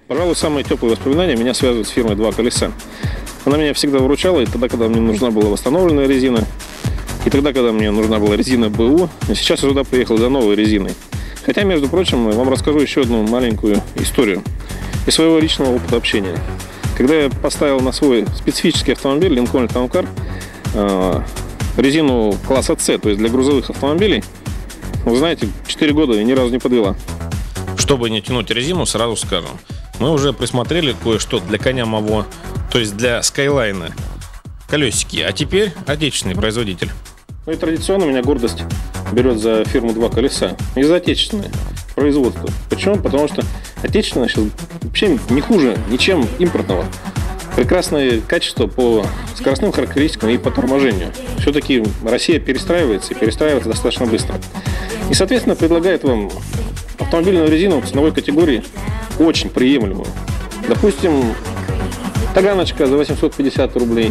Пожалуй, самые теплые воспоминания меня связывают с фирмой «Два колеса». Она меня всегда выручала и тогда, когда мне нужна была восстановленная резина, и тогда, когда мне нужна была резина БУ. И сейчас я сюда приехал за новой резиной. Хотя, между прочим, вам расскажу еще одну маленькую историю из своего личного опыта общения. Когда я поставил на свой специфический автомобиль Lincoln Town Car резину класса С, то есть для грузовых автомобилей, вы знаете, 4 года и ни разу не подвела. Чтобы не тянуть резину, сразу скажем. Мы уже присмотрели кое-что для коня Маво, то есть для Скайлайна, колесики, а теперь отечественный производитель. Ну и традиционно меня гордость берет за фирму «Два колеса» и за отечественное производство. Почему? Потому что отечественное сейчас вообще не хуже ничем импортного. Прекрасное качество по скоростным характеристикам и по торможению. Все-таки Россия перестраивается и перестраивается достаточно быстро. И, соответственно, предлагает вам автомобильную резину в ценовой категории очень приемлемую. Допустим, Таганочка за 850 рублей,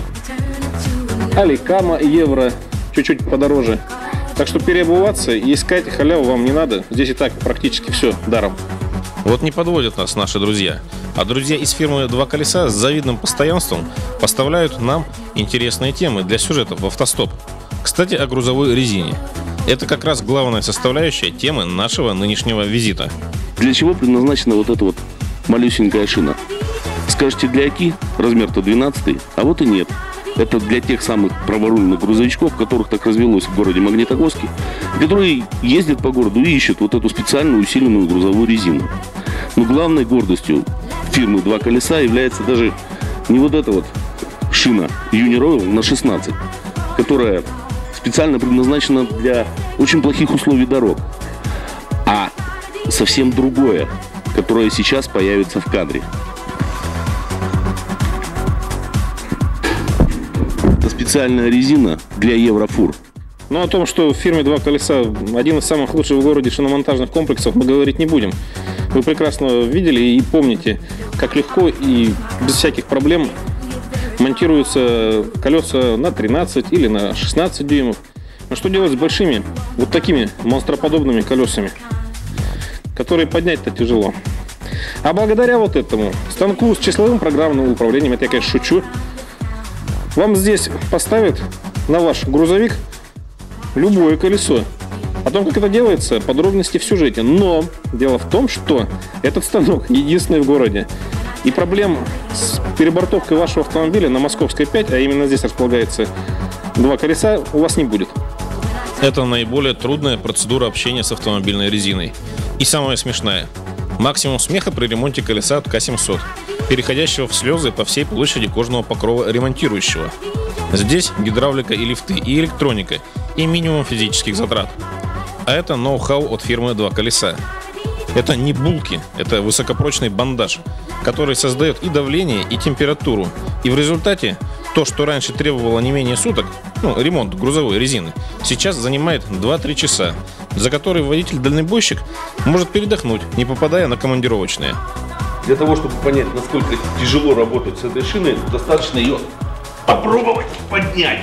Аликама евро, чуть-чуть подороже. Так что переобуваться и искать халяву вам не надо. Здесь и так практически все даром. Вот не подводят нас наши друзья. А друзья из фирмы «Два колеса» с завидным постоянством поставляют нам интересные темы для сюжетов в автостоп. Кстати, о грузовой резине. Это как раз главная составляющая темы нашего нынешнего визита. Для чего предназначена вот эта вот малюсенькая шина? Скажете, для ОКИ размер-то 12, а вот и нет. Это для тех самых праворульных грузовичков, которых так развелось в городе Магнитогорске, которые ездят по городу и ищут вот эту специальную усиленную грузовую резину. Но главной гордостью фирмы «Два колеса» является даже не вот эта вот шина Uniroyal на 16, которая специально предназначена для очень плохих условий дорог, а совсем другое, которое сейчас появится в кадре. Это специальная резина для Еврофур. Но о том, что в фирме «Два колеса» один из самых лучших в городе шиномонтажных комплексов, мы говорить не будем. Вы прекрасно видели и помните, как легко и без всяких проблем монтируются колеса на 13 или на 16 дюймов. Но что делать с большими, вот такими монстроподобными колесами, которые поднять-то тяжело? А благодаря вот этому станку с числовым программным управлением, это я, конечно, шучу, вам здесь поставят на ваш грузовик любое колесо. О том, как это делается, подробности в сюжете. Но дело в том, что этот станок единственный в городе. И проблем с перебортовкой вашего автомобиля на Московской 5, а именно здесь располагается «Два колеса», у вас не будет. Это наиболее трудная процедура общения с автомобильной резиной. И самая смешная. Максимум смеха при ремонте колеса от К700, переходящего в слезы по всей площади кожного покрова ремонтирующего. Здесь гидравлика и лифты, и электроника, и минимум физических затрат. А это ноу-хау от фирмы «Два колеса». Это не булки, это высокопрочный бандаж, который создает и давление, и температуру. И в результате то, что раньше требовало не менее суток, ремонт грузовой резины, сейчас занимает 2-3 часа, за которые водитель-дальнобойщик может передохнуть, не попадая на командировочные. Для того, чтобы понять, насколько тяжело работать с этой шиной, достаточно ее попробовать поднять.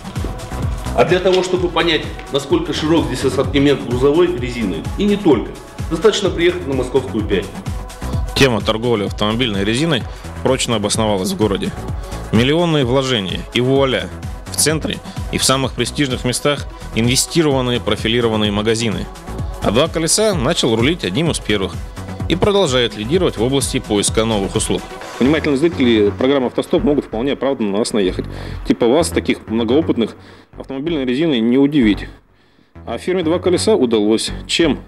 А для того, чтобы понять, насколько широк здесь ассортимент грузовой резины, и не только, достаточно приехать на Московскую 5. Тема торговли автомобильной резиной прочно обосновалась в городе. Миллионные вложения и вуаля! В центре и в самых престижных местах инвестированные профилированные магазины. А «Два колеса» начал рулить одним из первых и продолжает лидировать в области поиска новых услуг. Внимательные зрители программы «Автостоп» могут вполне оправданно на нас наехать. Типа вас, таких многоопытных, автомобильной резиной не удивить. А фирме «Два колеса» удалось. Чем?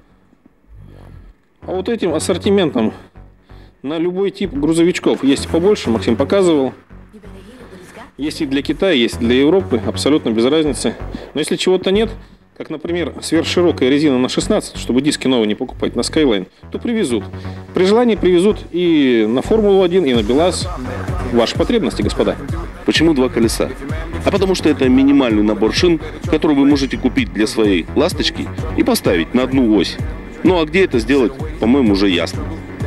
А вот этим ассортиментом на любой тип грузовичков. Есть и побольше, Максим показывал. Есть и для Китая, есть и для Европы, абсолютно без разницы. Но если чего-то нет, как, например, сверхширокая резина на 16, чтобы диски новые не покупать на Skyline, то привезут. При желании привезут и на Формулу-1, и на БелАЗ. Ваши потребности, господа. Почему «Два колеса»? А потому что это минимальный набор шин, который вы можете купить для своей ласточки и поставить на одну ось. Ну а где это сделать, по-моему, уже ясно.